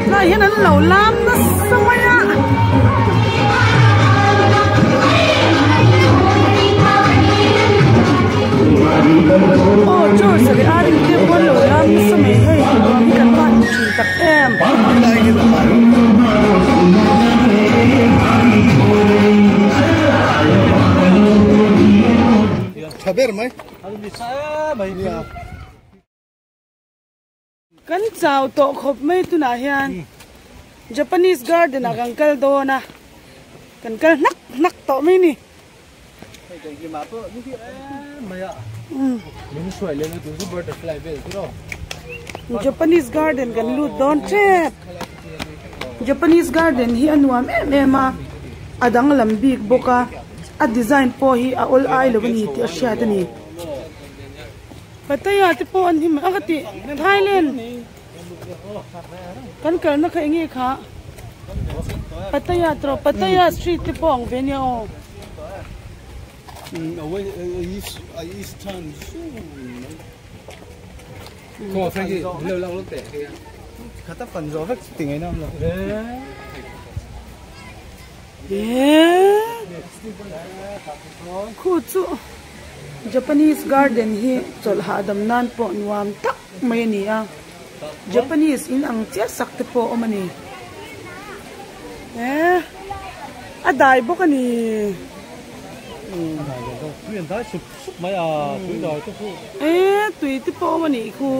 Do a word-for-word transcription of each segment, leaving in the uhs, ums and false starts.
na hian an lo lam na samaya oh chu sari ari te bon lo lam na samai hei mi kan ban chi tak em Saber mai kan chau to khop mai tu na hian Japanese garden a kan kal do na kan kal nak nak to mai ni Japanese garden kan lu don chep Japanese garden hi anuam em em a adang lambik boka a design po hi a all eye lo ni ti a sha ta ni pataya te po an him akati Thailand kan kal na kha nge kha pataya tro pataya street te pong venio away east east turn ko frankie lo lang lo te khata fan zo vek ting ai nam lo yeah khu chu Japanese garden hi chol ha dam nan po nuam tak mai ni a Japanese in ang chia sak te po omani eh adai bo kani Quyền thái sụp sụp mấy à túi đời tôi phụ. Eh tùy te po omani khu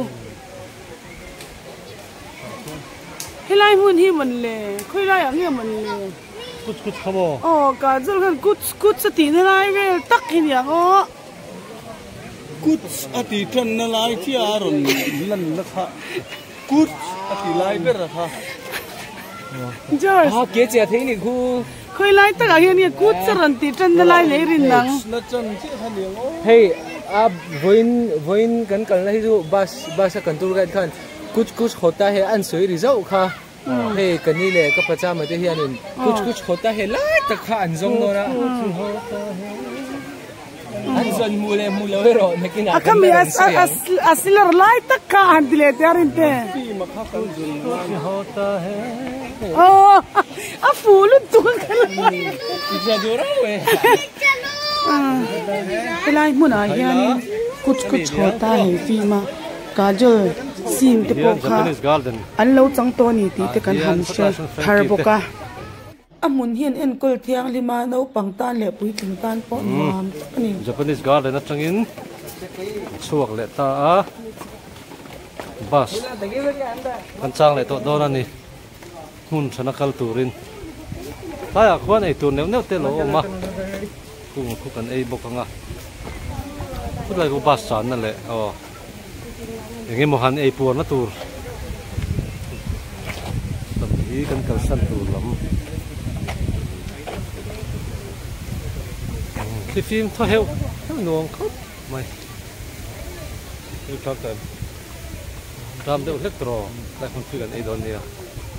helai mun hi man le khoi lai ang hi man le Cút cút khabo. oh ka zul kan kut kut sa ti na lai ve tak hin yang o Cút à thì chân nó lái chi à rồi lần nó khá. Cút à thì lái biết rồi ha. George ha ke che thei ni khu khoi lai tak a hian ni kut sa ran ti tan na lai le rin nang Nó chân chi thằng điệu ô. hey a voin voin kan kal na hi chu bus bus kan tur kan khan kuch kuch hota hai an soi ri zau kha hey kani le ka pacha ma te hian in kuch kuch hota hai lai tak kha an zong no na an zon mu le mu lo ro na kin a kam ya asilar lai tak ka an dile te arin te Khi mà khá cần dừng hota hai. oh a fulu tu kan exaggerado we lai mun a hian kuch kuch hota hai fi ma kajol sim te po kha Garden. an lo chang to ni ti te kan han she thar boka amun hian en kol thiang lima no pangtan le pui ting tan po nuam ani Japanese garden at trangin chuak le ta a bus kan chang le to don ani hun chana kal turin ta ya khwan ei tur neu neu te lo ma ku ku kan ei bokanga ku lai ku bus chan na le o enge mo han ei pur na tur tam hi kan kal san tur lam cái phim thôi heo heo nuông khóc mày yêu cho cái ram đều hết rồi lại không phi gần ấy đón đi à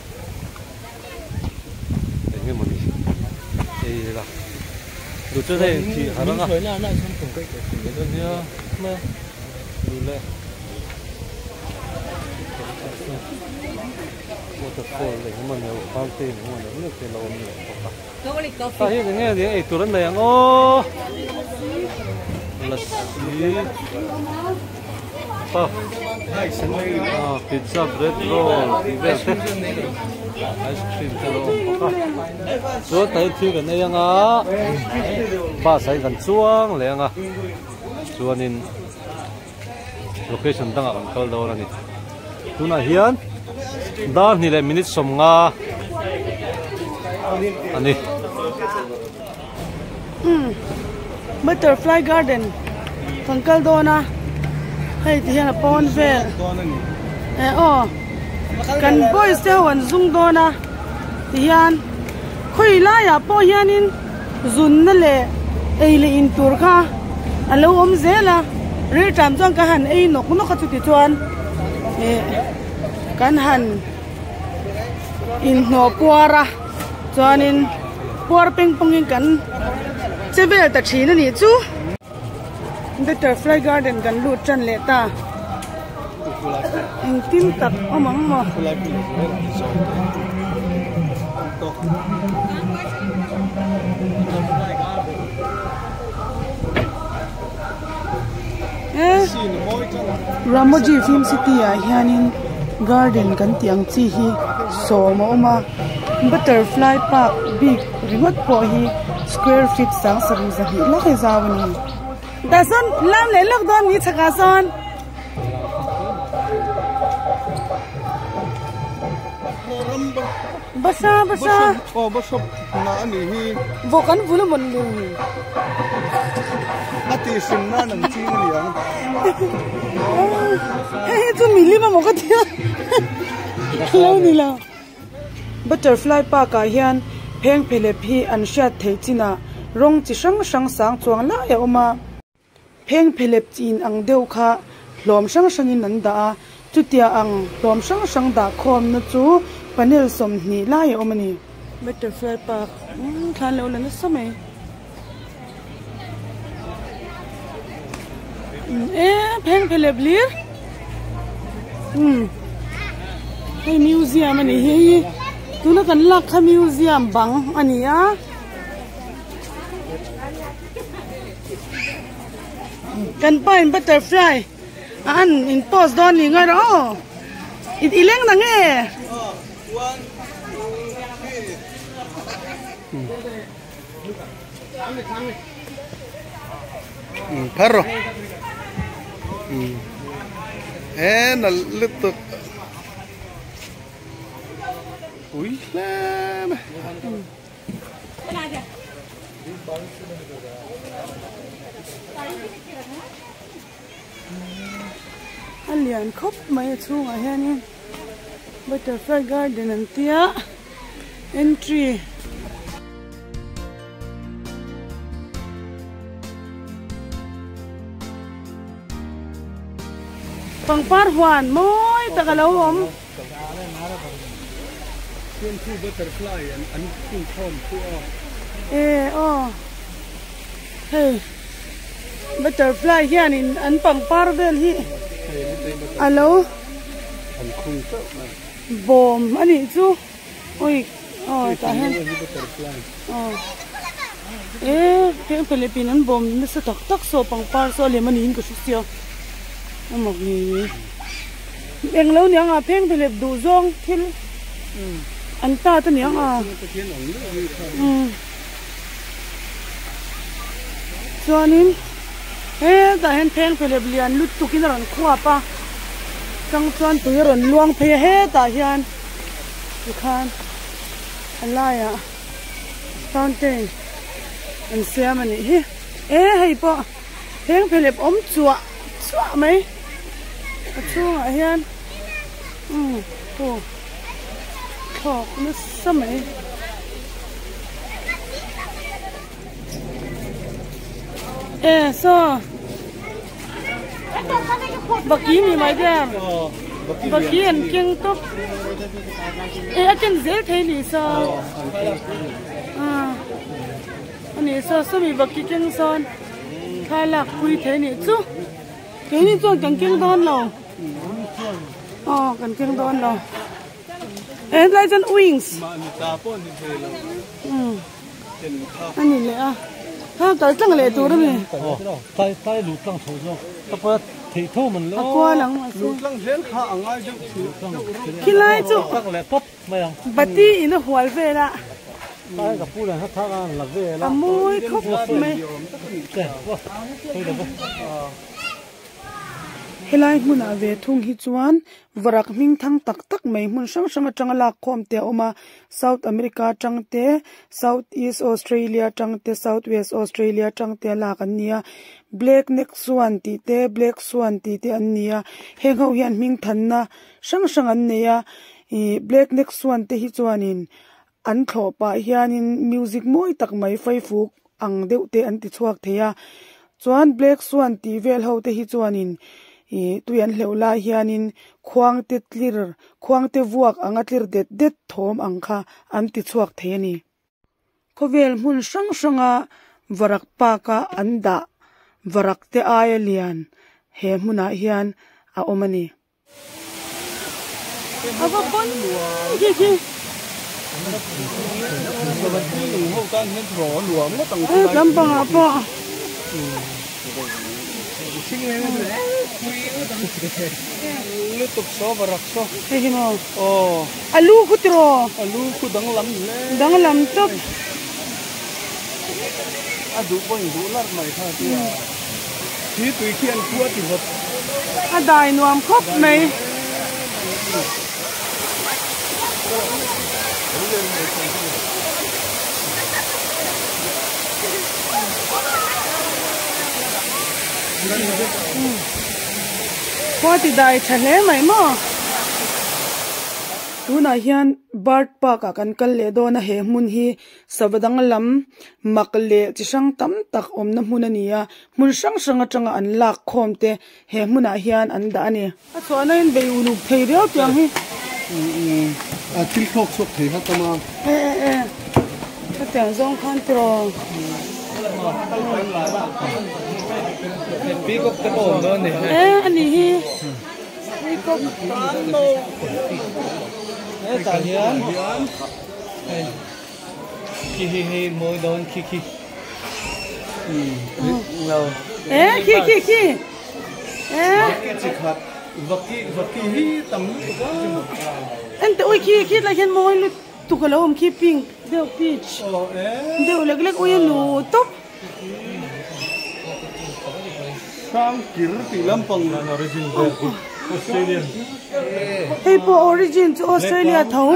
để nghe một đi đây là đủ cho đây thì hà đông à khởi là lại không cùng cái cái đón đi à mà đủ lên một tập phim để mà nhiều phong tiền mà nhiều nước tiền lâu nhiều ta hiện nghe tiếng ấy tụi này ô lassi puff pizza bread roll ice cream hello số tới thiếu cái này à ba sai gần chuang lẹ à chuan in location đang ở câu đâu là nè tu na hiền đó ni là minute som nga ani butterfly garden tangkal dona hay thì là pond ve eh oh kan boys te wan zung dona hian khoi la ya po hianin zun na le ei le in tur kha alo om zela ri tam chang ka han ei nok nok ka chu ti chuan e kan han in no puara chuanin puar ping pongin kan chevel ta thina ni chu butterfly garden kan lu tran le ta anh tim tập ông mắm mà Ramoji Film City à hianin garden kan tiang chi hi so ma oma butterfly park big remote po hi square feet sang sari za hi la khai zawani da son lam le lok don ni chaka son basa basa oh basa na ani hi vokan vulu mon lu ati sim na nang chi ni ang hey tu mili ma mo ka tia lo ni la butterfly park a hian pheng phele phi an shat thei china rong chi sang sang sang chuang la ya oma pheng phele chin ang deu kha hlom sang sang in an da chutia ang hlom sang sang da khom na chu panel som ni la ya oma ni butterfly park khan lo la na samai eh pheng phele blir hm hey museum ani hi tu na kan lak kha museum bang ani a kan pain butterfly an in post don ni ngai ro it ileng na nge one two Perro. And a little. Uy, lam. Alian khop mai chu a hian butterfly garden an tia entry pangpar huan moi takalo om Butterfly and and tom to eh oh hey butterfly hian in an pangpar vel hi alo and khung to bom ani chu oi oh ta hen butterfly. oh eh pheng Philippines an bom na sa tak tak so pangpar so le manin ko sio amok ni eng lo niang a pheng Philip du zong thil an ta ta niang a um chuanin he ta hen pheng Philip lian lut tukin ran khwa pa chang chuan tuiron luang phe he ta hian tu khan alaya fountain an siamani hi eh hei po pheng Philip om chua chua mai chua hian um to thok na samai eh so baki ni mai dem baki an king to eh akan zel thei ni so ah ani so so mi baki king son khala kui thei ni chu cái này cho cần kiêng đón lo, oh cần kiêng đón lo, em lấy chân wings, um, anh nhìn lại à, ha tới chân lại tụi đó nè, tay tay lụt lăng thấu rồi, tập bớt thì thô mình lo, qua lăng, Lụt lăng dễ khá ở ngay chứ, khi lại chú, tăng lại pop mày à, bát tí nó hoài về đã, tay gặp phu này hết thang ăn là về là, môi khóc mày. Helai mun a ve thung hi chuan varak ming thang tak tak mai mun sang sang atang la khom te oma South America tang te South East Australia tang te South West Australia tang te la kan nia black neck swan ti te black swan ti te an nia he ho hian ming than na sang sang an neya i black neck swan te hi chuanin an thlo pa hianin music moi tak mai Facebook ang deuh te an ti chuak theya chuan black swan ti vel ho te hi chuanin e tuyan hleula hianin khuang te tlir khuang te vuak anga tlir det det thom angkha an ti chuak theani khovel mun sang sanga varak pa ka anda varak te ayalian he muna hian a omani apa pun kiki hậu tan nên rõ lúa mất tầng eh gampang apa lúc tục số và rắc số eh mo oh alu kutro alu ku dang lam le dang lam top adu boy du lar mai tha ti thi tui khian ku ti hot adai nuam khop mai có thì đại chả lẽ mày mà tu na hian bart pa ka kan kal le do na he mun hi sabadang lam makle chi sang tam tak om na mun ania mun sang sang atanga an lak khom te he mun a hian an da ani a chona in be ulu thei reu tyang hi à til khok sok thei ha tama e e e ta tyang zong khan tro pi kok te bom do ne e ani hi pi kok e ta hian ki hi hi moi don ki ki ngao e ki ki ki e chi khat vaki vaki hi tam anh tự ôi kia kia là hiện môi lu tụ cái lồng kia pink đều peach oh eh đều là cái ôi lu top sang kir ti lampang na origin Australia hey po origin to Australia thấu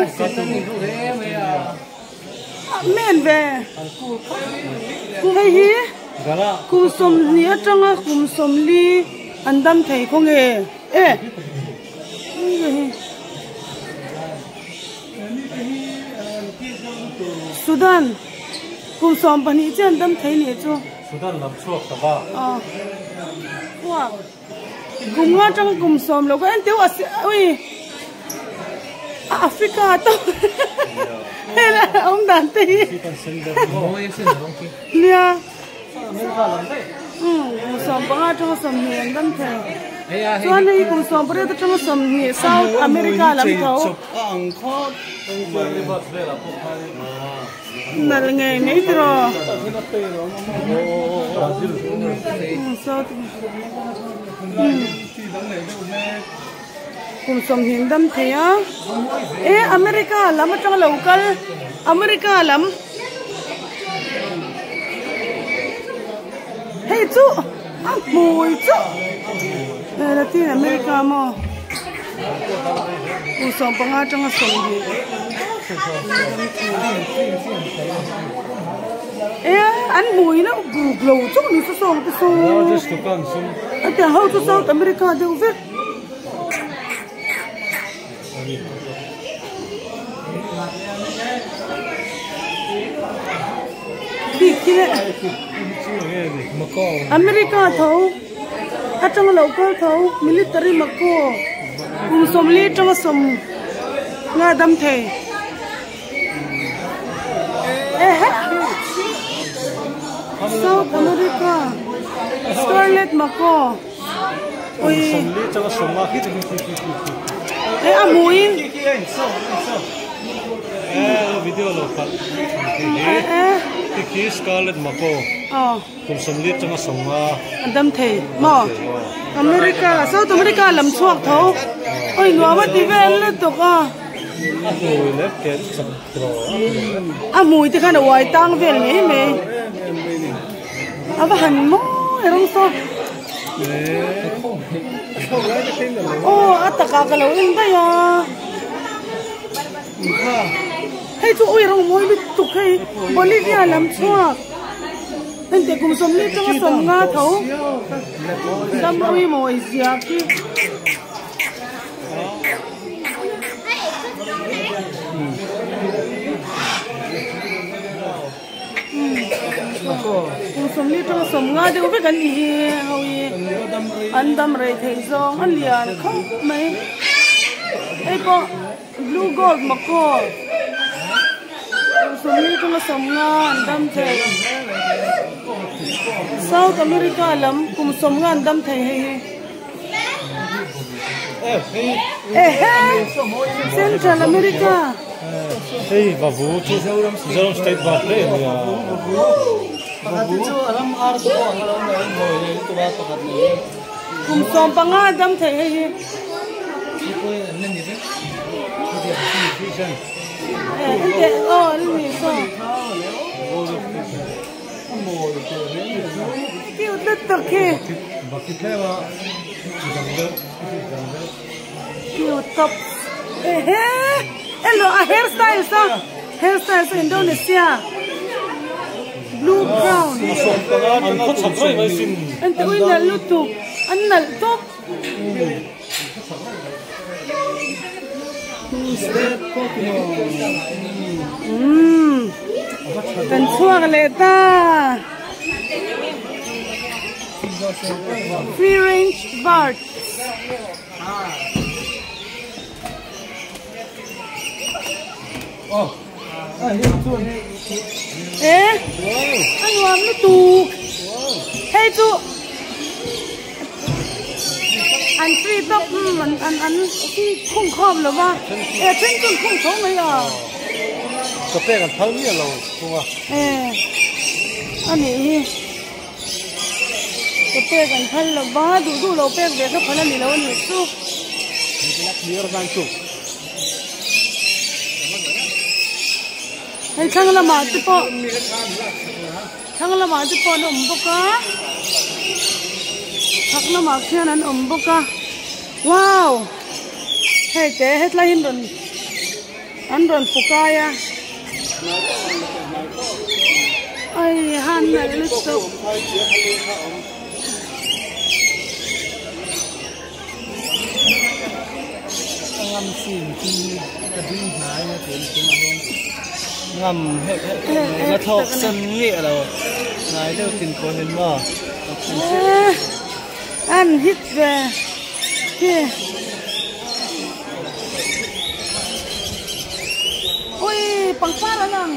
men về hey hi gala kum som nia tranga kum som li andam thei ko nge e Sudan kum som pani chen andam thei ni chu Sudan lam chuak ta ba à wow kum nga trăng kum som lo ko en teu as oi Africa to hela ông dan te moi se no ki lia ừ kum som pa nga trăng som ni andam thei e ya cho nên kum som pa re trăng som ni South America lam thau ang khot nal ngai nei tro South kum som hin dam theya e America lam atang local America lam hey chu a mui chu e Latin America mo kum som pa nga tang som hi e an mui na glo chu ni so song te so just to come some ate how to South America de uvek Bikile mako America thau atang local thau military mako kum somli tang som nga dam the eh South America Scarlet mako oi li chawa songa ki eh amuin eh video lo pal eh eh ki Scarlet mako oh kum somli chawa songa dam the mo America South America lam chuak thau oi no ma ti vel le to ka oi le ke chak tro amui ti khana wai tang vel nge me aba han mo erong so oh ataka ka lo in da ya hey tu oi rong moi lu tu kai Bolivia lam chuak nên để cùng sống đi trong sống nga thấu đâm oi moi zia ki cùng sống đi trong sống nga đều biết cái gì hầu gì anh đâm rầy thấy giông anh liền không mấy ấy có blue gold mà có cùng sống đi trong sống nga anh đâm thấy South America lắm cùng sống nga anh đâm thấy hay eh Central America hey babu chu Zoram State ba le ya Babu alam ar ko alam na mo to ba pakat ni kum som panga dam the he he ko nan ni be eh eh oh ni so ki utat to ke bakit le ba ki utop eh eh hello a hairstyle so hairstyle so Indonesia blue brown an ko chhoi mai sin ante uina lutu annal top mm kan chuak le ta free range bird oh ah ni tu eh anh hoàng nó tù hey tu anh free top anh anh anh cái khung khom rồi ba eh trên trên khung khom này à ka pe kan phal mi lo tunga eh anh này cái pe kan phal là ba đủ đủ lâu pe về cái phal này lâu này tu clear kan chu hay thằng là mà tu po thằng là mà tu po nó ổn bốc á thằng là mà kia nó ổn bốc á wow hay thế hết là hình rồi anh rồi phụ ca ya ai han này nó sụp ngam xin chi ka ding hai na ten ten awon ngam he na thok san nge lo ngai theo tin ko hen ma anh hít về kia ôi bằng phát là năng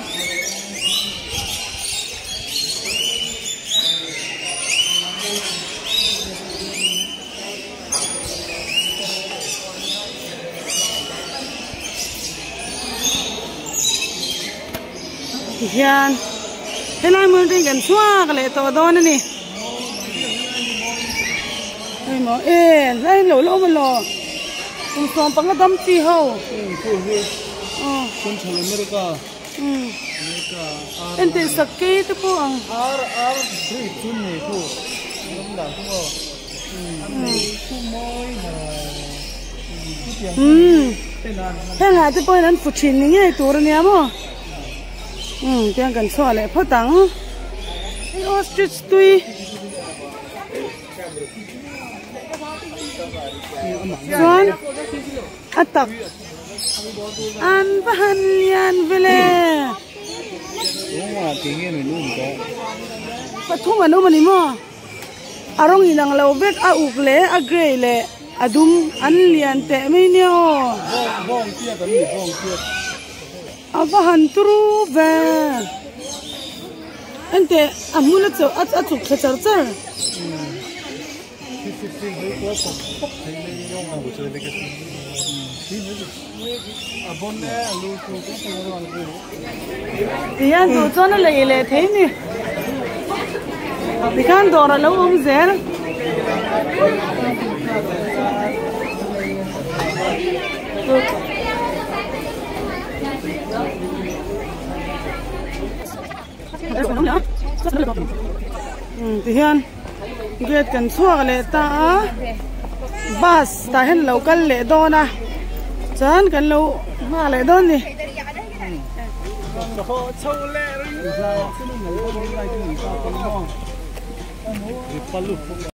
hiền thế này mình đi gần xóa cái lệ tổ đó này đây mà ê đây lỗ lỗ mà lỗ cùng xóm bằng cái đâm chi hậu ờ kun chhal America ừ America em thấy sắc cây thế po ang ar ar dri chun ni ko nam la ko ku moi na ừ tenan thế là thế po nên phụ chín này nghe tổ này mà ừ tiếng gần xóa lại phô tặng ostrich tui John atak an bahan lian vele wa tinge me num ko pathung anu mani mo arong inang lo vek a ukle a grey le adum an lian te me ne o bong tia ka ni bong tia a bahan tru ve ente amula cho at atuk khachar char Iyan tu cho nó lệ lệ thế nhỉ? Thì kan đồ là lâu ông dễ đó. Ừ, thì hiền ghét cần xua lệ ta bus ta hen lâu cần lệ đô na chán cần lâu mà lệ đô gì ho chau le ri ra sinu ngai ko lai ti ka ko mo ri palu